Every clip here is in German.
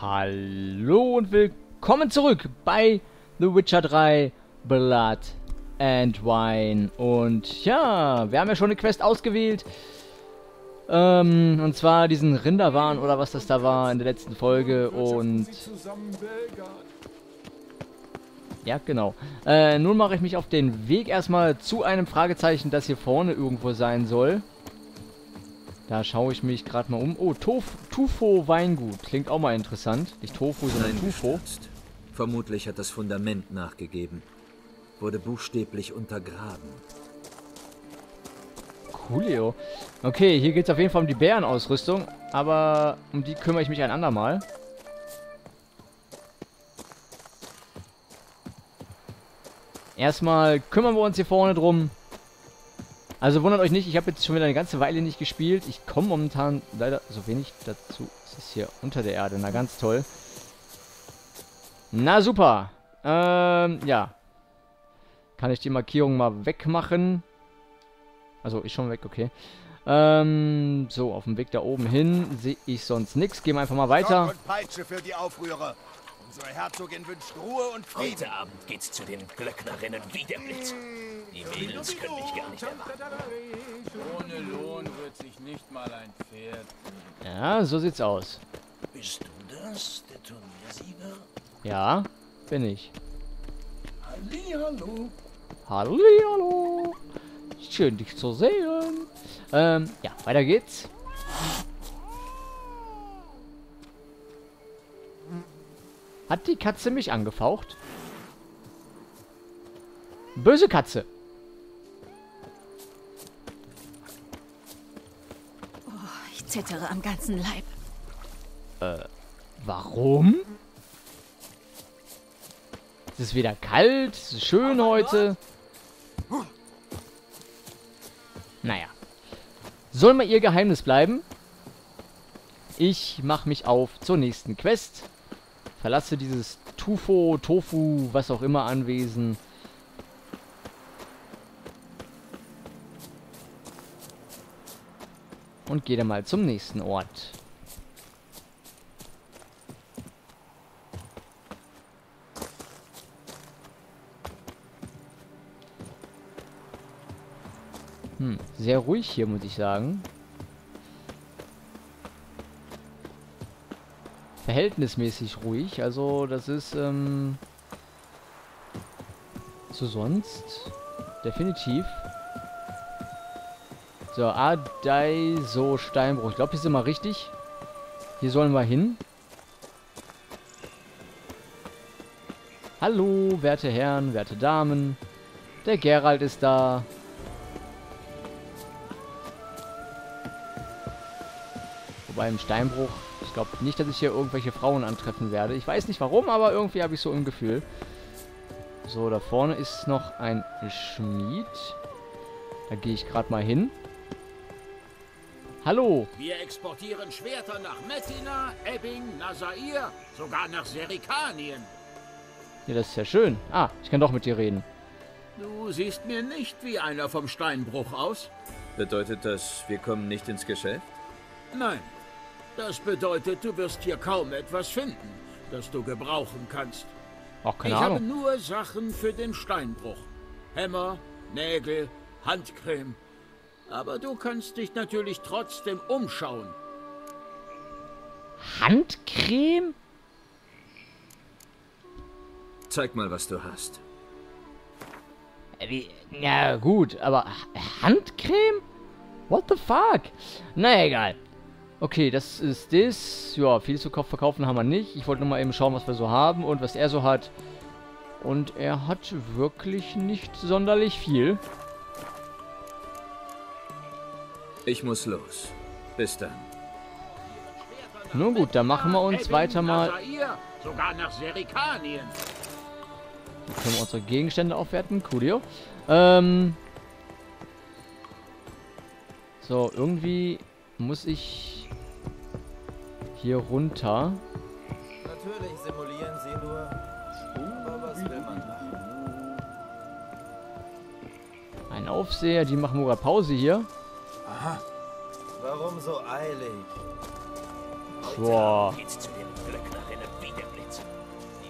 Hallo und willkommen zurück bei The Witcher 3 Blood and Wine. Und ja, wir haben ja schon eine Quest ausgewählt. Und zwar diesen Rinderwahn oder was das da war in der letzten Folge. Und ja, genau. Nun mache ich mich auf den Weg erstmal zu einem Fragezeichen, das hier vorne irgendwo sein soll. Da schaue ich mich gerade mal um. Oh, Tufo Weingut. Klingt auch mal interessant. Nicht Tofu, sondern Tufo. Vermutlich hat das Fundament nachgegeben. Wurde buchstäblich untergraben. Coolio. Okay, hier geht es auf jeden Fall um die Bärenausrüstung. Aber um die kümmere ich mich ein andermal. Erstmal kümmern wir uns hier vorne drum. Also wundert euch nicht, ich habe jetzt schon wieder eine ganze Weile nicht gespielt. Ich komme momentan leider so wenig dazu. Es ist hier unter der Erde. Na, ganz toll. Na, super. Ja. Kann ich die Markierung mal wegmachen? Also, ist schon weg, okay. So, auf dem Weg da oben hin sehe ich sonst nichts. Gehen wir einfach mal weiter. Stock und Peitsche für die Aufrührer. Unsere Herzogin wünscht Ruhe und Frieden. Heute Abend geht's zu den Glöcknerinnen wie der Blitz. Die Mädels können mich gar nicht erwarten. Ohne Lohn wird sich nicht mal ein Pferd. Ja, so sieht's aus. Bist du das, der Turniersieger? Ja, bin ich. Hallihallo. Hallihallo. Schön, dich zu sehen. Ja, weiter geht's. Hat die Katze mich angefaucht? Böse Katze. Oh, ich zittere am ganzen Leib. Warum? Es ist wieder kalt, es ist schön heute. Naja. Soll mal ihr Geheimnis bleiben? Ich mache mich auf zur nächsten Quest. Verlasse dieses Tofu, was auch immer Anwesen. Und gehe dann mal zum nächsten Ort. Sehr ruhig hier, muss ich sagen. Verhältnismäßig ruhig, also das ist, so sonst. Definitiv. So, Adai, so Steinbruch. Ich glaube, hier sind wir richtig. Hier sollen wir hin. Hallo, werte Herren, werte Damen. Der Geralt ist da. Wobei im Steinbruch, ich glaube nicht, dass ich hier irgendwelche Frauen antreffen werde. Ich weiß nicht warum, aber irgendwie habe ich so ein Gefühl. So, da vorne ist noch ein Schmied. Da gehe ich gerade mal hin. Hallo. Wir exportieren Schwerter nach Mettina, Ebbing, Nasair, sogar nach Serikanien. Ja, das ist ja schön. Ah, ich kann doch mit dir reden. Du siehst mir nicht wie einer vom Steinbruch aus. Bedeutet das, wir kommen nicht ins Geschäft? Nein. Das bedeutet, du wirst hier kaum etwas finden, das du gebrauchen kannst. Auch keine Ich habe Ahnung. nur Sachen für den Steinbruch. Hämmer, Nägel, Handcreme. Aber du kannst dich natürlich trotzdem umschauen. Handcreme? Zeig mal, was du hast. Ja, gut, aber Handcreme? What the fuck? Na egal. Okay, das ist das. Ja, viel zu verkaufen haben wir nicht. Ich wollte nur mal eben schauen, was wir so haben und was er so hat. Und er hat wirklich nicht sonderlich viel. Ich muss los. Bis dann. Nun gut, dann machen wir uns Ebbing, weiter mal. Nasair, sogar nach Serikanien. Hier können wir unsere Gegenstände aufwerten. Coolio. So, irgendwie muss ich hier runter. Natürlich simulieren sie nur. Aber was will man machen? Ein Aufseher, die machen sogar Pause hier. Aha. Warum so eilig? Boah. Geht's zu den Glöcknerinnen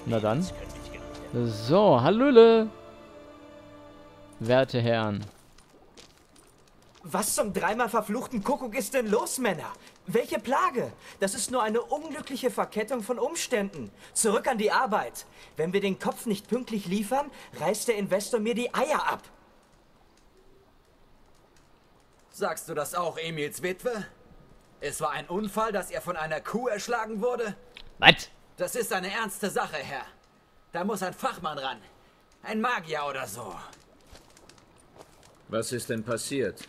Na dann. So, hallöle. Werte Herren. Was zum dreimal verfluchten Kuckuck ist denn los, Männer? Welche Plage? Das ist nur eine unglückliche Verkettung von Umständen. Zurück an die Arbeit. Wenn wir den Kopf nicht pünktlich liefern, reißt der Investor mir die Eier ab. Sagst du das auch Emils Witwe? Es war ein Unfall, dass er von einer Kuh erschlagen wurde? Was? Das ist eine ernste Sache, Herr. Da muss ein Fachmann ran. Ein Magier oder so. Was ist denn passiert?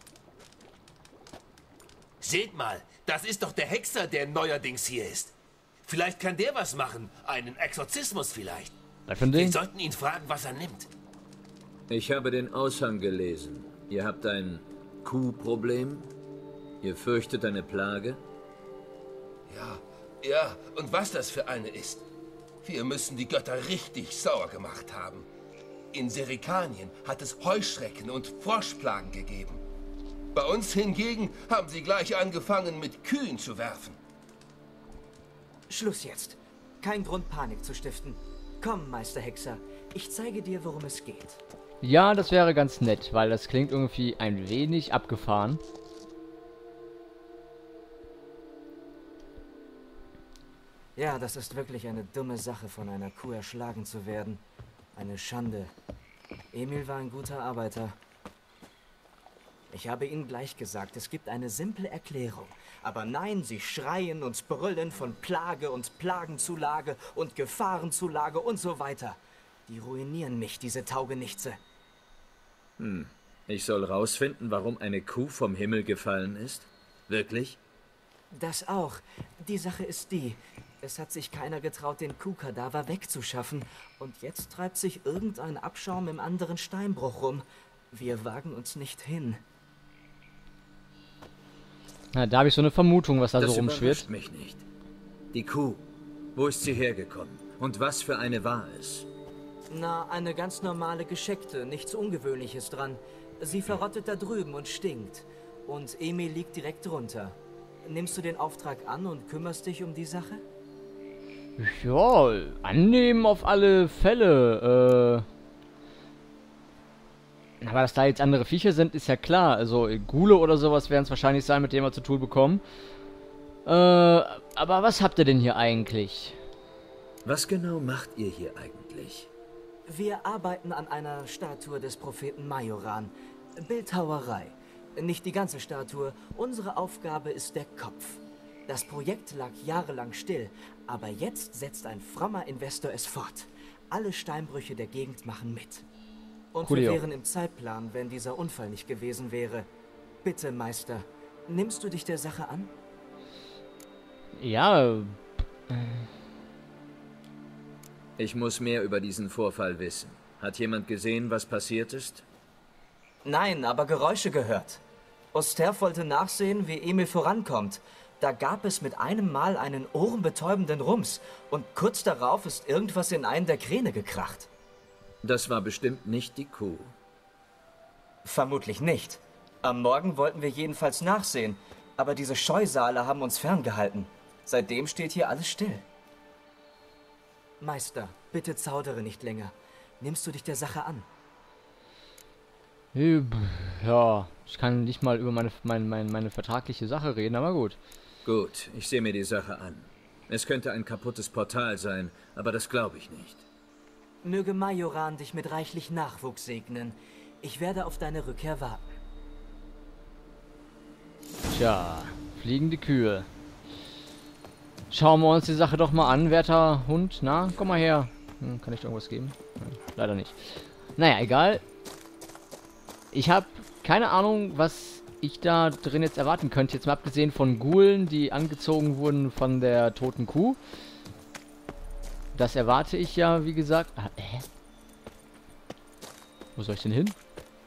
Seht mal, das ist doch der Hexer, der neuerdings hier ist. Vielleicht kann der was machen. Einen Exorzismus vielleicht. Was für ein Wir Ding? sollten ihn fragen, was er nimmt. Ich habe den Aushang gelesen. Ihr habt ein Kuhproblem? Ihr fürchtet eine Plage? Ja, und was das für eine ist. Wir müssen die Götter richtig sauer gemacht haben. In Serikanien hat es Heuschrecken und Froschplagen gegeben. Bei uns hingegen haben sie gleich angefangen, mit Kühen zu werfen. Schluss jetzt. Kein Grund, Panik zu stiften. Komm, Meister Hexer. Ich zeige dir, worum es geht. Ja, das wäre ganz nett, weil das klingt irgendwie ein wenig abgefahren. Ja, das ist wirklich eine dumme Sache, von einer Kuh erschlagen zu werden. Eine Schande. Emil war ein guter Arbeiter. Ich habe Ihnen gleich gesagt, es gibt eine simple Erklärung. Aber nein, Sie schreien und brüllen von Plage und Plagenzulage und Gefahrenzulage und so weiter. Die ruinieren mich, diese Taugenichtse. Ich soll rausfinden, warum eine Kuh vom Himmel gefallen ist? Wirklich? Das auch. Die Sache ist die, es hat sich keiner getraut, den Kuhkadaver wegzuschaffen. Und jetzt treibt sich irgendein Abschaum im anderen Steinbruch rum. Wir wagen uns nicht hin. Na, da habe ich so eine Vermutung, was da Das so rumschwirrt. überrascht mich nicht. Die Kuh. Wo ist sie hergekommen? Und was für eine war es? Na, eine ganz normale Gescheckte, nichts Ungewöhnliches dran. Sie verrottet da drüben und stinkt. Und Emil liegt direkt drunter. Nimmst du den Auftrag an und kümmerst dich um die Sache? Ja, annehmen auf alle Fälle. Aber dass da jetzt andere Viecher sind, ist ja klar. Also Ghule oder sowas werden es wahrscheinlich sein, mit dem wir zu tun bekommen. Aber was habt ihr denn hier eigentlich? Was genau macht ihr hier eigentlich? Wir arbeiten an einer Statue des Propheten Majoran. Bildhauerei. Nicht die ganze Statue. Unsere Aufgabe ist der Kopf. Das Projekt lag jahrelang still, aber jetzt setzt ein frommer Investor es fort. Alle Steinbrüche der Gegend machen mit. Und wir Coolio. wären im Zeitplan, wenn dieser Unfall nicht gewesen wäre. Bitte, Meister, nimmst du dich der Sache an? Ja, Ich muss mehr über diesen Vorfall wissen. Hat jemand gesehen, was passiert ist? Nein, aber Geräusche gehört. Osterf wollte nachsehen, wie Emil vorankommt. Da gab es mit einem Mal einen ohrenbetäubenden Rums und kurz darauf ist irgendwas in einen der Kräne gekracht. Das war bestimmt nicht die Kuh. Vermutlich nicht. Am Morgen wollten wir jedenfalls nachsehen, aber diese Scheusale haben uns ferngehalten. Seitdem steht hier alles still. Meister, bitte zaudere nicht länger. Nimmst du dich der Sache an? ja, ich kann nicht mal über meine vertragliche Sache reden, aber gut. Gut, ich sehe mir die Sache an. Es könnte ein kaputtes Portal sein, aber das glaube ich nicht. Möge Majoran dich mit reichlich Nachwuchs segnen. Ich werde auf deine Rückkehr warten. Tja, fliegende Kühe. Schauen wir uns die Sache doch mal an, werter Hund. Na, komm mal her. Kann ich dir irgendwas geben? Nein, leider nicht. Naja, egal. Ich habe keine Ahnung, was ich da drin jetzt erwarten könnte. Jetzt mal abgesehen von Ghoulen, die angezogen wurden von der toten Kuh. Das erwarte ich ja, wie gesagt. Hä? Wo soll ich denn hin?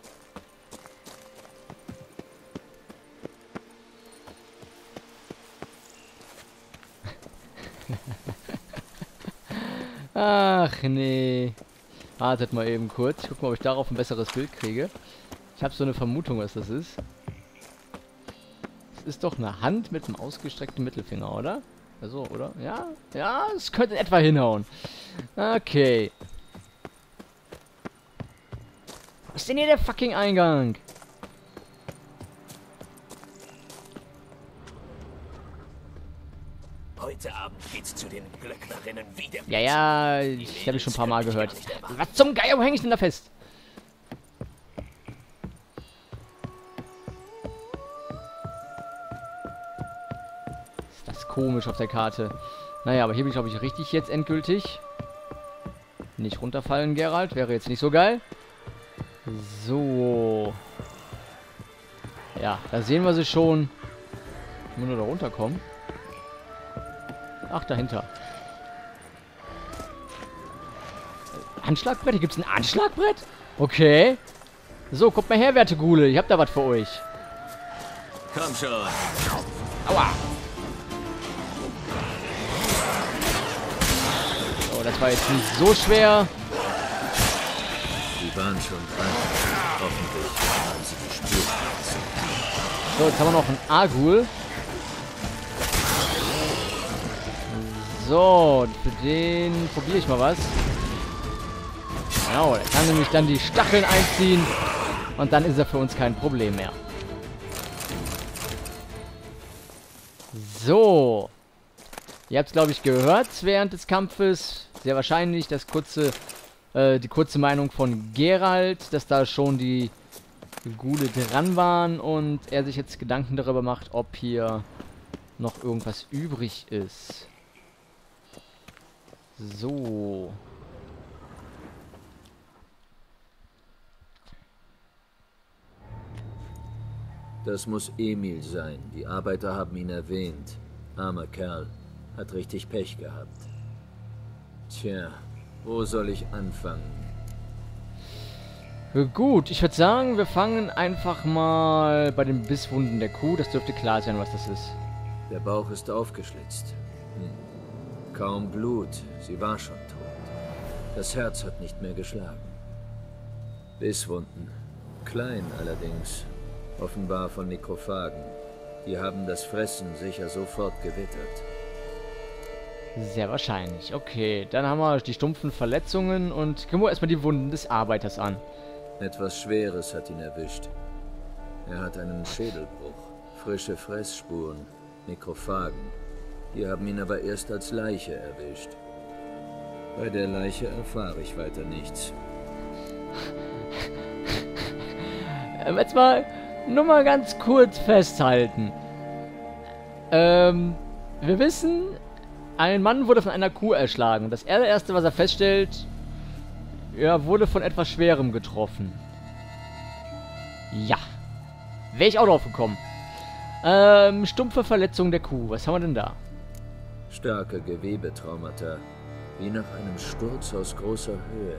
Ach nee. Wartet mal eben kurz. Ich guck mal, ob ich darauf ein besseres Bild kriege. Ich habe so eine Vermutung, was das ist. Es ist doch eine Hand mit einem ausgestreckten Mittelfinger, oder? Also, oder? Ja? Ja, es könnte in etwa hinhauen. Okay. Was ist denn hier der fucking Eingang? Heute Abend geht's zu den Glöcknerinnen wieder. Ja, ja, ich habe schon ein paar Mal gehört. Was zum Geier, wo hänge ich denn da fest? Ist das komisch auf der Karte. Naja, aber hier bin ich, glaube ich, richtig jetzt endgültig. Nicht runterfallen, Geralt. Wäre jetzt nicht so geil. So. Ja, da sehen wir sie schon. Wenn wir nur da runterkommen. Ach, dahinter. Anschlagbrett? Hier gibt's ein Anschlagbrett? Okay. So, kommt mal her, werte Ghule. Ich hab da was für euch. Komm schon. Aua. Oh, das war jetzt nicht so schwer. Die waren schon dran. Hoffentlich haben sie die Spur verlassen. So, jetzt haben wir noch einen Argul. So, für den probiere ich mal was. Genau, der kann nämlich dann die Stacheln einziehen. Und dann ist er für uns kein Problem mehr. So. Ihr habt es, glaube ich, gehört während des Kampfes. Sehr wahrscheinlich die kurze Meinung von Geralt, dass da schon die Ghule dran waren. Und er sich jetzt Gedanken darüber macht, ob hier noch irgendwas übrig ist. So. Das muss Emil sein. Die Arbeiter haben ihn erwähnt. Armer Kerl. Hat richtig Pech gehabt. Tja, wo soll ich anfangen? Gut, ich würde sagen, wir fangen einfach mal bei den Bisswunden der Kuh. Das dürfte klar sein, was das ist. Der Bauch ist aufgeschlitzt. Kaum Blut. Sie war schon tot. Das Herz hat nicht mehr geschlagen. Bisswunden. Klein allerdings. Offenbar von Nekrophagen. Die haben das Fressen sicher sofort gewittert. Sehr wahrscheinlich. Okay, dann haben wir die stumpfen Verletzungen und gucken wir erstmal die Wunden des Arbeiters an. Etwas Schweres hat ihn erwischt. Er hat einen Schädelbruch, frische Fressspuren, Nekrophagen. Die haben ihn aber erst als Leiche erwischt. Bei der Leiche erfahre ich weiter nichts. Jetzt mal, nur mal ganz kurz festhalten. Wir wissen, ein Mann wurde von einer Kuh erschlagen. Das allererste, was er feststellt, er wurde von etwas Schwerem getroffen. Ja. Wäre ich auch drauf gekommen. Stumpfe Verletzung der Kuh. Was haben wir denn da? Starke Gewebetraumata, wie nach einem Sturz aus großer Höhe.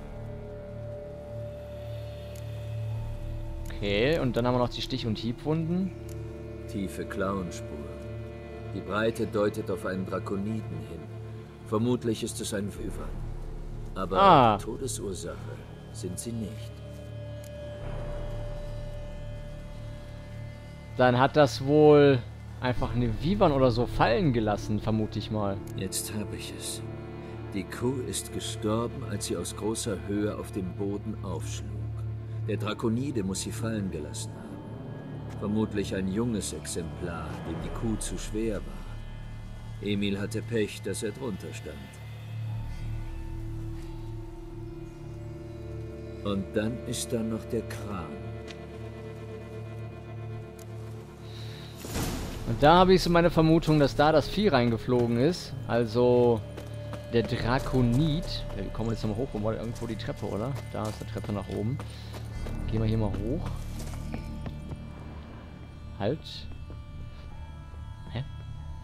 Okay, und dann haben wir noch die Stich- und Hiebwunden. Tiefe Klauenspur. Die Breite deutet auf einen Drakoniden hin. Vermutlich ist es ein Wyvern. Aber Todesursache sind sie nicht. Dann hat das wohl einfach eine Wyvern oder so fallen gelassen, vermute ich mal. Jetzt habe ich es. Die Kuh ist gestorben, als sie aus großer Höhe auf den Boden aufschlug. Der Drakonide muss sie fallen gelassen haben. Vermutlich ein junges Exemplar, dem die Kuh zu schwer war. Emil hatte Pech, dass er drunter stand. Und dann ist da noch der Kran. Und da habe ich so meine Vermutung, dass da das Vieh reingeflogen ist. Also der Drakonid. Wir kommen jetzt nochmal hoch, wo war irgendwo die Treppe, oder? Da ist eine Treppe nach oben. Gehen wir hier mal hoch. Halt. Hä?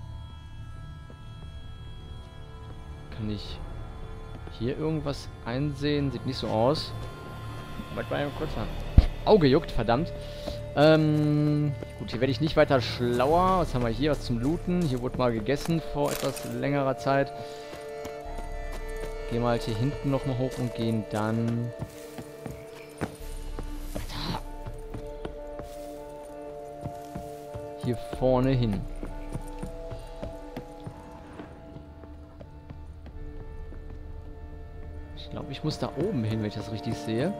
Kann ich hier irgendwas einsehen? Sieht nicht so aus. Warte mal kurz an. Auge juckt, verdammt. Gut, hier werde ich nicht weiter schlauer. Was haben wir hier? Was zum Looten. Hier wurde mal gegessen vor etwas längerer Zeit. Gehen wir halt hier hinten nochmal hoch und gehen dann... hier vorne hin. ich muss da oben hin, wenn ich das richtig sehe.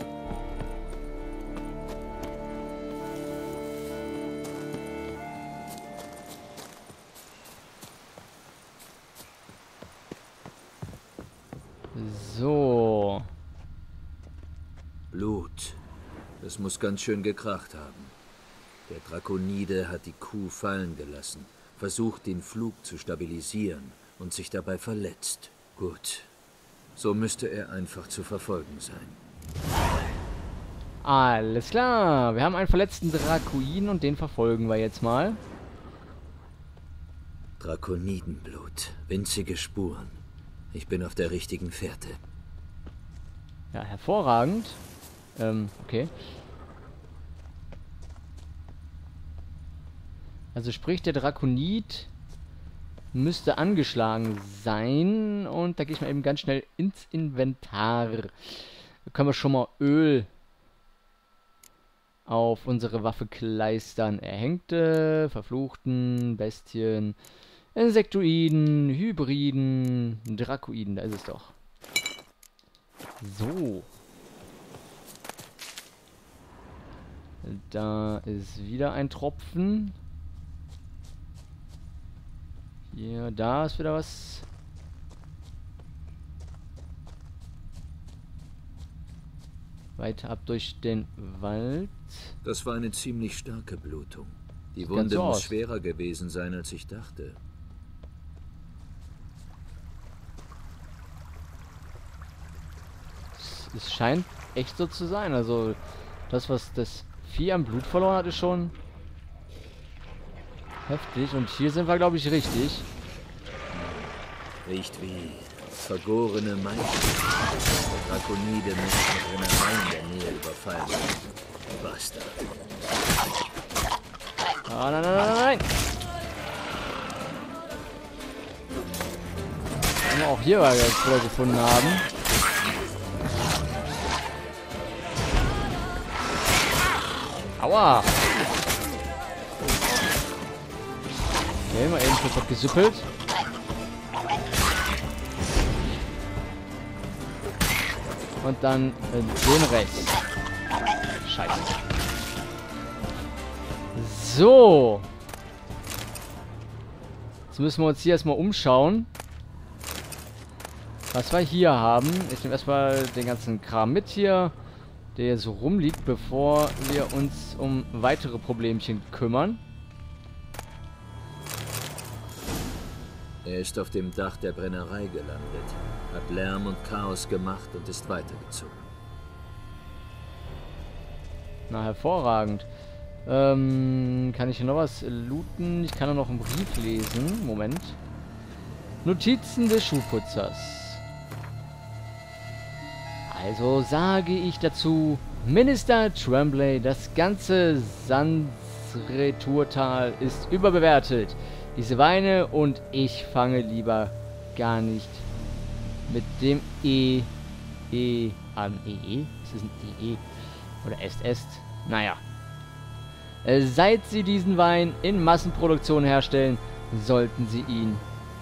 So. Blut. Das muss ganz schön gekracht haben. Der Drakonide hat die Kuh fallen gelassen, versucht den Flug zu stabilisieren und sich dabei verletzt. Gut. So müsste er einfach zu verfolgen sein. Alles klar. Wir haben einen verletzten Drakoiden und den verfolgen wir jetzt mal. Drakonidenblut. Winzige Spuren. Ich bin auf der richtigen Fährte. Ja, hervorragend. Okay. Also sprich, der Drakonid müsste angeschlagen sein. Und da gehe ich mal eben ganz schnell ins Inventar. Da können wir schon mal Öl auf unsere Waffe kleistern. Erhängte, Verfluchten, Bestien, Insektoiden, Hybriden, Drakoiden. Da ist es doch. So. Da ist wieder ein Tropfen. Hier, da ist wieder was. Weiter ab durch den Wald. Das war eine ziemlich starke Blutung. Die Sieht Wunde ganz so muss aus. schwerer gewesen sein, als ich dachte. Es scheint echt so zu sein. Also, das, was das Vieh am Blut verloren hat, ist schon heftig. Und hier sind wir, glaube ich, richtig. Riecht wie vergorene Menschen. Der Drakonide müsste eine Brennerei in der Nähe überfallen. Bastard. Ah, nein, nein, nein, nein! Wenn wir auch hier was gefunden haben. Aua! Okay, mal eben kurz abgesüppelt. Und dann den Rest. Scheiße. So. Jetzt müssen wir uns hier erstmal umschauen, was wir hier haben. Ich nehme erstmal den ganzen Kram mit hier, der hier so rumliegt, bevor wir uns um weitere Problemchen kümmern. Er ist auf dem Dach der Brennerei gelandet, hat Lärm und Chaos gemacht und ist weitergezogen. Na, hervorragend. Kann ich hier noch was looten? Ich kann auch noch einen Brief lesen. Moment. Notizen des Schuhputzers. Also sage ich dazu, Minister Tremblay, das ganze Sansreturtal ist überbewertet. Diese Weine und ich fange lieber gar nicht mit dem E an. Ist es ein EE? Oder est? Naja. Seit sie diesen Wein in Massenproduktion herstellen, sollten sie ihn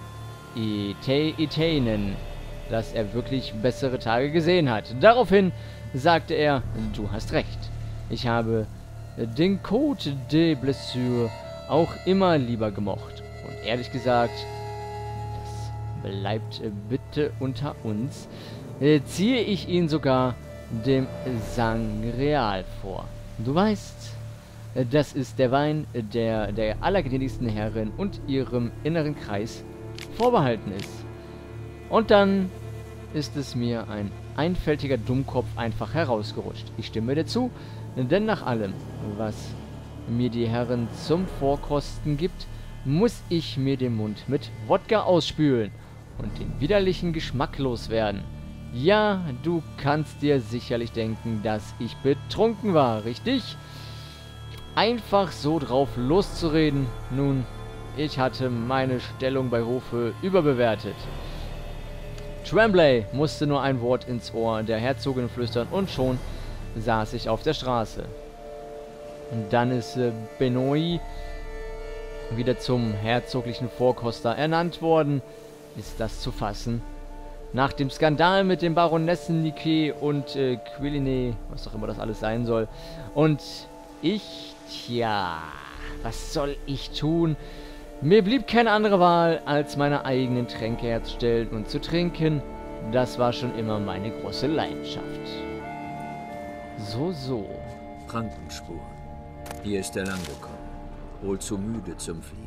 Ete nennen, dass er wirklich bessere Tage gesehen hat. Daraufhin sagte er, du hast recht. Ich habe den Côte de Blessure auch immer lieber gemocht. Und ehrlich gesagt, das bleibt bitte unter uns, ziehe ich ihn sogar dem Sangreal vor. Du weißt, das ist der Wein, der der allergnädigsten Herrin und ihrem inneren Kreis vorbehalten ist. Und dann ist es mir ein einfältiger Dummkopf einfach herausgerutscht. Ich stimme dir zu, denn nach allem, was mir die Herren zum Vorkosten gibt, muss ich mir den Mund mit Wodka ausspülen und den widerlichen Geschmack loswerden. Ja, du kannst dir sicherlich denken, dass ich betrunken war, richtig? Einfach so drauf loszureden. Nun, ich hatte meine Stellung bei Hofe überbewertet. Tremblay musste nur ein Wort ins Ohr der Herzogin flüstern und schon saß ich auf der Straße. Und dann ist Benoit wieder zum herzoglichen Vorkoster ernannt worden. Ist das zu fassen? Nach dem Skandal mit den Baronessen Nike und Quiline, was auch immer das alles sein soll. Und ich, tja, was soll ich tun? Mir blieb keine andere Wahl, als meine eigenen Tränke herzustellen und zu trinken. Das war schon immer meine große Leidenschaft. So. Krankenspur. Hier ist er lang gekommen. Wohl zu müde zum Fliegen.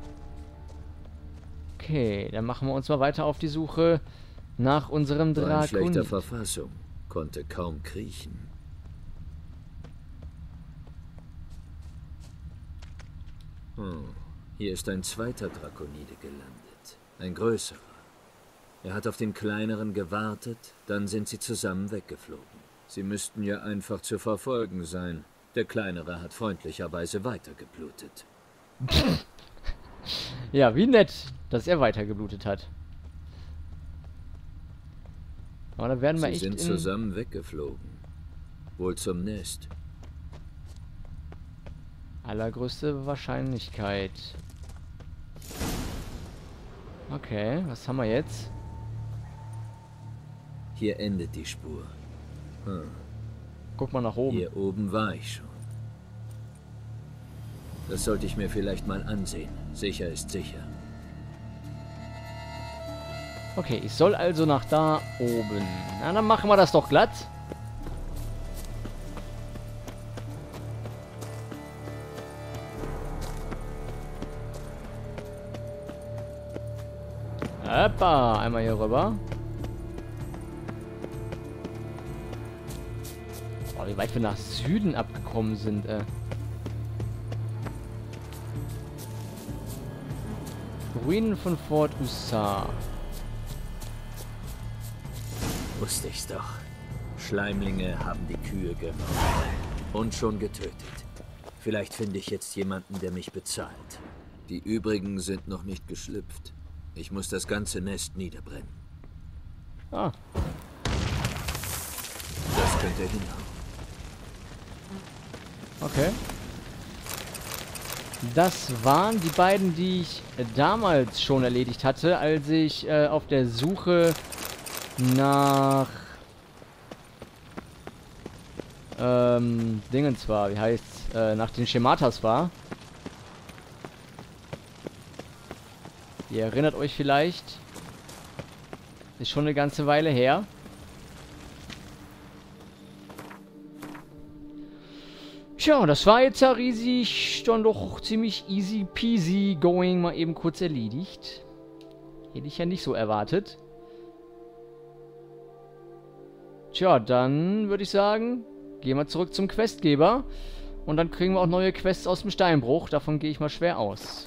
Okay, dann machen wir uns mal weiter auf die Suche nach unserem War in schlechter Drakonid. Verfassung. Konnte kaum kriechen. Hier ist ein zweiter Drakonide gelandet. Ein größerer. Er hat auf den kleineren gewartet, dann sind sie zusammen weggeflogen. Sie müssten ja einfach zu verfolgen sein. Der kleinere hat freundlicherweise weitergeblutet. Ja, wie nett, dass er weitergeblutet hat. Aber da werden wir Sie echt sind zusammen weggeflogen. Wohl zum Nest. allergrößte Wahrscheinlichkeit. Okay, was haben wir jetzt? Hier endet die Spur. Guck mal nach oben. Hier oben war ich schon. Das sollte ich mir vielleicht mal ansehen. Sicher ist sicher. Okay, ich soll also nach da oben. Na, dann machen wir das doch glatt. Hoppa, einmal hier rüber. Oh, wie weit wir nach Süden abgekommen sind, Ruinen von Fort Ussar. Wusste ich's doch. Schleimlinge haben die Kühe genommen. Und schon getötet. Vielleicht finde ich jetzt jemanden, der mich bezahlt. Die übrigen sind noch nicht geschlüpft. Ich muss das ganze Nest niederbrennen. Ah. Das könnte hinhauen. Okay. Das waren die beiden, die ich damals schon erledigt hatte, als ich auf der Suche nach Dingens war, wie heißt's, nach den Schematas war. Ihr erinnert euch vielleicht. Ist schon eine ganze Weile her. Tja, das war jetzt ja riesig, dann doch ziemlich easy peasy going, mal eben kurz erledigt. Hätte ich ja nicht so erwartet. Tja, dann würde ich sagen, gehen wir zurück zum Questgeber. Und dann kriegen wir auch neue Quests aus dem Steinbruch. Davon gehe ich mal schwer aus.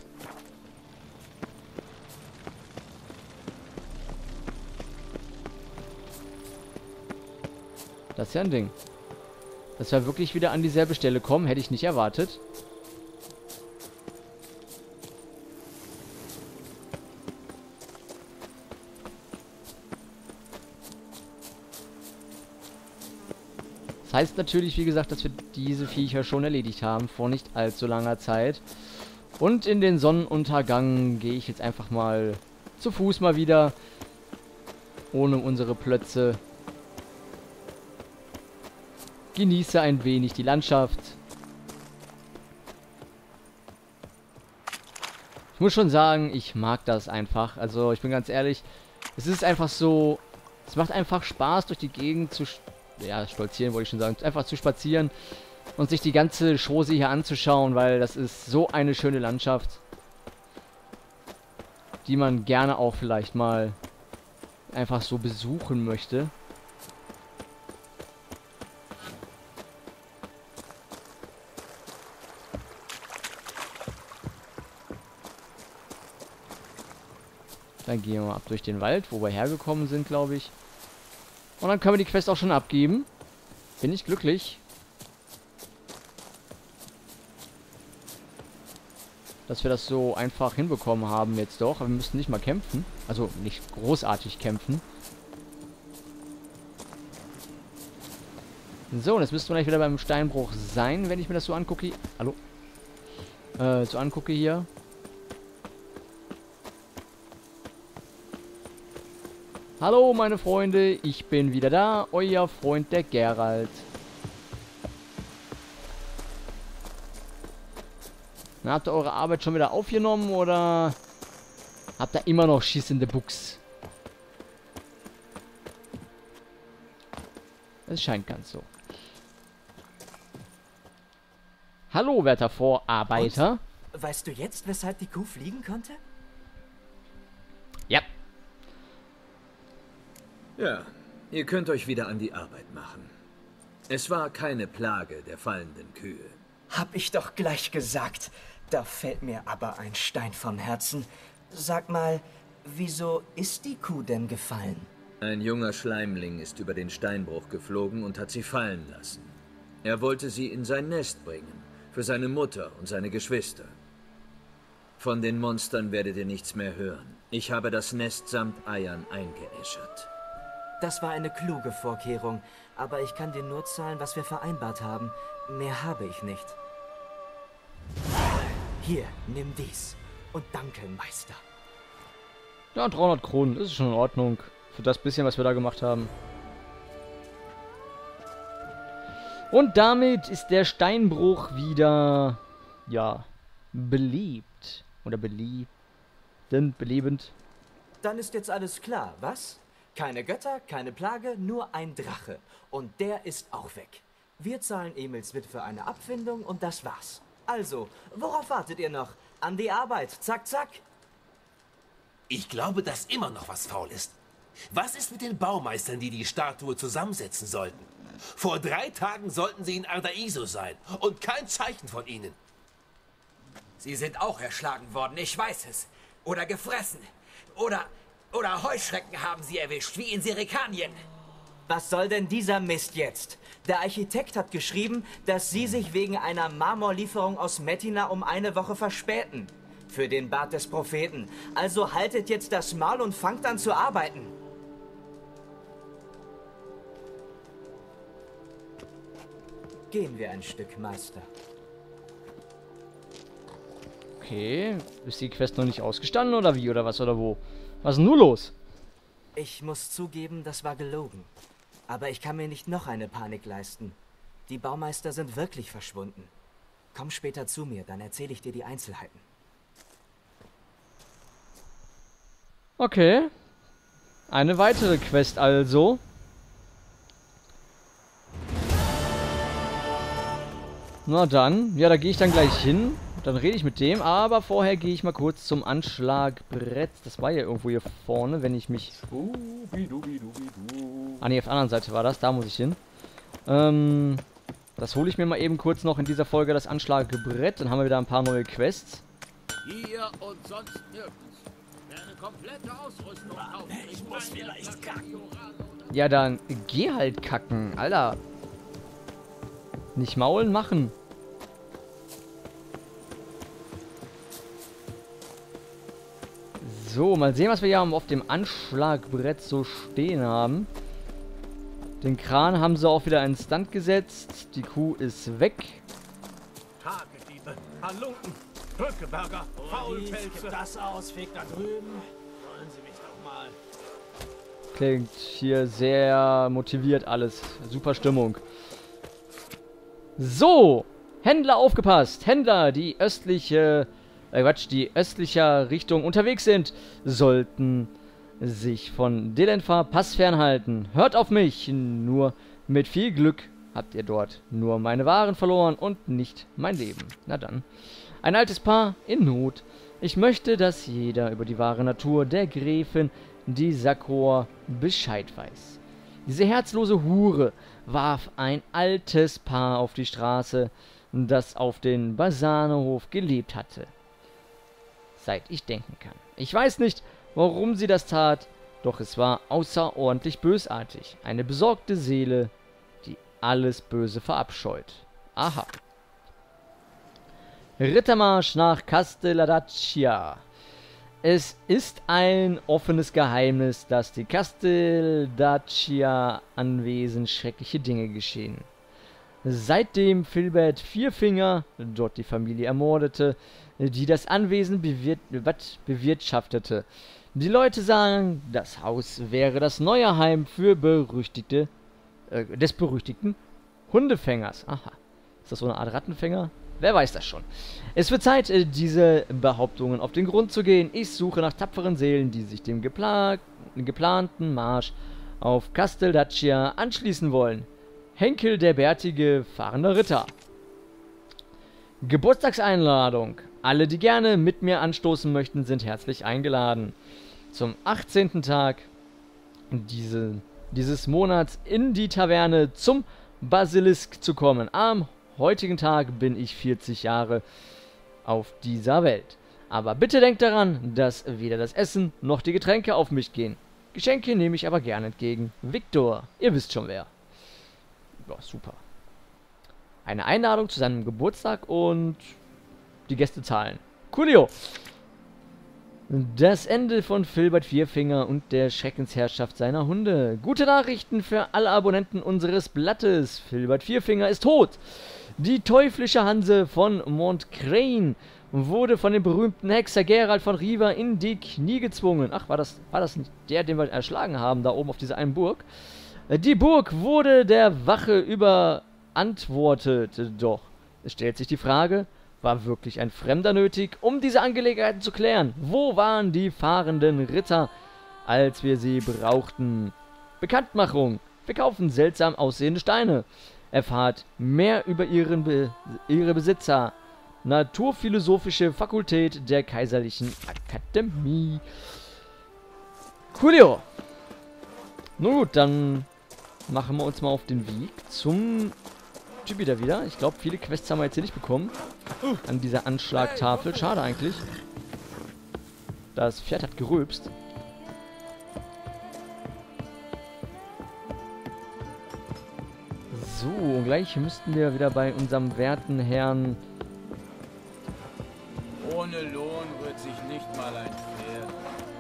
Das ist ja ein Ding. Dass wir wirklich wieder an dieselbe Stelle kommen, hätte ich nicht erwartet. Das heißt natürlich, wie gesagt, dass wir diese Viecher schon erledigt haben, vor nicht allzu langer Zeit. Und in den Sonnenuntergang gehe ich jetzt einfach mal zu Fuß mal wieder. Ohne unsere Plötze. Genieße ein wenig die Landschaft. Ich muss schon sagen, ich mag das einfach. Also ich bin ganz ehrlich, es ist einfach so, es macht einfach Spaß durch die Gegend zu, ja, stolzieren wollte ich schon sagen, einfach zu spazieren und sich die ganze Chose hier anzuschauen, weil das ist so eine schöne Landschaft, die man gerne auch vielleicht mal einfach so besuchen möchte. Dann gehen wir mal ab durch den Wald, wo wir hergekommen sind, glaube ich. Und dann können wir die Quest auch schon abgeben. Bin ich glücklich. Dass wir das so einfach hinbekommen haben jetzt doch. Aber wir müssen nicht mal kämpfen. Also nicht großartig kämpfen. So, und jetzt müssten wir gleich wieder beim Steinbruch sein, wenn ich mir das so angucke. Hallo? So angucke hier. Hallo meine Freunde, ich bin wieder da, euer Freund der Geralt. Na, habt ihr eure Arbeit schon wieder aufgenommen oder habt ihr immer noch Schiss in the Books? Es scheint ganz so. Hallo, werter Vorarbeiter. Und, weißt du jetzt, weshalb die Kuh fliegen konnte? Ja. Ja, ihr könnt euch wieder an die Arbeit machen. Es war keine Plage der fallenden Kühe. Hab ich doch gleich gesagt. Da fällt mir aber ein Stein vom Herzen. Sag mal, wieso ist die Kuh denn gefallen? Ein junger Schleimling ist über den Steinbruch geflogen und hat sie fallen lassen. Er wollte sie in sein Nest bringen, für seine Mutter und seine Geschwister. Von den Monstern werdet ihr nichts mehr hören. Ich habe das Nest samt Eiern eingeäschert. Das war eine kluge Vorkehrung, aber ich kann dir nur zahlen, was wir vereinbart haben. Mehr habe ich nicht. Hier, nimm dies. Und danke, Meister. Ja, 300 Kronen, das ist schon in Ordnung. Für das bisschen, was wir da gemacht haben. Und damit ist der Steinbruch wieder, ja, beliebt. Oder belebend. Dann ist jetzt alles klar, was? Keine Götter, keine Plage, nur ein Drache. Und der ist auch weg. Wir zahlen Emils Witwe eine Abfindung und das war's. Also, worauf wartet ihr noch? An die Arbeit, zack, zack. Ich glaube, dass immer noch was faul ist. Was ist mit den Baumeistern, die die Statue zusammensetzen sollten? Vor 3 Tagen sollten sie in Ardaiso sein und kein Zeichen von ihnen. Sie sind auch erschlagen worden, ich weiß es. Oder gefressen. Oder Heuschrecken haben sie erwischt, wie in Serikanien. Was soll denn dieser Mist jetzt? Der Architekt hat geschrieben, dass sie sich wegen einer Marmorlieferung aus Metina um 1 Woche verspäten. Für den Bart des Propheten. Also haltet jetzt das Maul und fangt an zu arbeiten. Gehen wir ein Stück, Meister. Okay, ist die Quest noch nicht ausgestanden oder wie oder was oder wo? Was ist denn nun los? Ich muss zugeben, das war gelogen. Aber ich kann mir nicht noch eine Panik leisten. Die Baumeister sind wirklich verschwunden. Komm später zu mir, dann erzähle ich dir die Einzelheiten. Okay. Eine weitere Quest also. Na dann, ja, da gehe ich dann gleich hin. Dann rede ich mit dem, aber vorher gehe ich mal kurz zum Anschlagbrett. Das war ja irgendwo hier vorne, wenn ich mich... Ah ne, auf der anderen Seite war das, da muss ich hin. Das hole ich mir mal eben kurz noch in dieser Folge, das Anschlagbrett. Dann haben wir wieder ein paar neue Quests. Hier und sonst nirgends. Wer eine komplette Ausrüstung kauft, ich muss vielleicht kacken. Ja, dann geh halt kacken, Alter. Nicht maulen, machen. So, mal sehen, was wir hier auf dem Anschlagbrett so stehen haben. Den Kran haben sie auch wieder in Stand gesetzt. Die Kuh ist weg. Tagediebe, Halunken, Drückeberger, Faulpelze. Das aus, fegt da drüben. Wollen Sie mich doch mal. Klingt hier sehr motiviert alles. Super Stimmung. So, Händler aufgepasst. Händler, die östlicher Richtung unterwegs sind, sollten sich von Delenfar Pass fernhalten. Hört auf mich, nur mit viel Glück habt ihr dort nur meine Waren verloren und nicht mein Leben. Na dann. Ein altes Paar in Not. Ich möchte, dass jeder über die wahre Natur der Gräfin die Sakor Bescheid weiß. Diese herzlose Hure warf ein altes Paar auf die Straße, das auf den Basanehof gelebt hatte. Seit ich denken kann. Ich weiß nicht, warum sie das tat, doch es war außerordentlich bösartig. Eine besorgte Seele, die alles Böse verabscheut. Aha. Rittermarsch nach Castelladaccia. Es ist ein offenes Geheimnis, dass die Castelladaccia Anwesen schreckliche Dinge geschehen. seitdem Filbert Vierfinger dort die Familie ermordete, die das Anwesen bewirtschaftete. Die Leute sagen, das Haus wäre das neue Heim für des berüchtigten Hundefängers. Aha. Ist das so eine Art Rattenfänger? Wer weiß das schon. Es wird Zeit, diese Behauptungen auf den Grund zu gehen. Ich suche nach tapferen Seelen, die sich dem geplanten Marsch auf Casteldaccia anschließen wollen. Henkel, der bärtige, fahrender Ritter. Geburtstagseinladung. Alle, die gerne mit mir anstoßen möchten, sind herzlich eingeladen. Zum 18. Tag dieses Monats in die Taverne zum Basilisk zu kommen. Am heutigen Tag bin ich 40 Jahre auf dieser Welt. Aber bitte denkt daran, dass weder das Essen noch die Getränke auf mich gehen. Geschenke nehme ich aber gerne entgegen. Viktor, ihr wisst schon wer. Ja, super. Eine Einladung zu seinem Geburtstag und die Gäste zahlen. Coolio! Das Ende von Filbert Vierfinger und der Schreckensherrschaft seiner Hunde. Gute Nachrichten für alle Abonnenten unseres Blattes. Filbert Vierfinger ist tot. Die teuflische Hanse von Montcrain wurde von dem berühmten Hexer Gerald von Riva in die Knie gezwungen. Ach, war das nicht der, den wir erschlagen haben, da oben auf dieser einen Burg? Die Burg wurde der Wache überantwortet. Doch, es stellt sich die Frage, war wirklich ein Fremder nötig, um diese Angelegenheiten zu klären? Wo waren die fahrenden Ritter, als wir sie brauchten? Bekanntmachung. Wir kaufen seltsam aussehende Steine. Erfahrt mehr über ihre Besitzer. Naturphilosophische Fakultät der Kaiserlichen Akademie. Coolio. Nun gut, dann machen wir uns mal auf den Weg zum Typ wieder. Ich glaube, viele Quests haben wir jetzt hier nicht bekommen. An dieser Anschlagtafel. Schade eigentlich. Das Pferd hat gerülpst. So, und gleich müssten wir wieder bei unserem werten Herrn... Ohne Lohn wird sich nicht mal ein Pferd.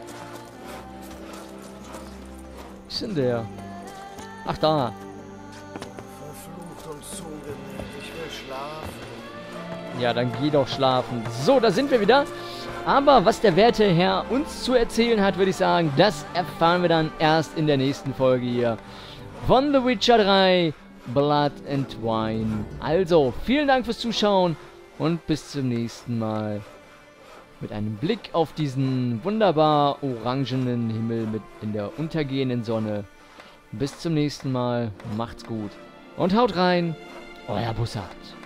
Wo ist denn der? Ach, da. Verflucht und zugenäht. Ich will schlafen. Ja, dann geh doch schlafen. So, da sind wir wieder. Aber was der werte Herr uns zu erzählen hat, würde ich sagen, das erfahren wir dann erst in der nächsten Folge hier von The Witcher 3 Blood and Wine. Also, vielen Dank fürs Zuschauen und bis zum nächsten Mal. Mit einem Blick auf diesen wunderbar orangenen Himmel mit in der untergehenden Sonne. Bis zum nächsten Mal. Macht's gut. Und haut rein. Euer Bussard.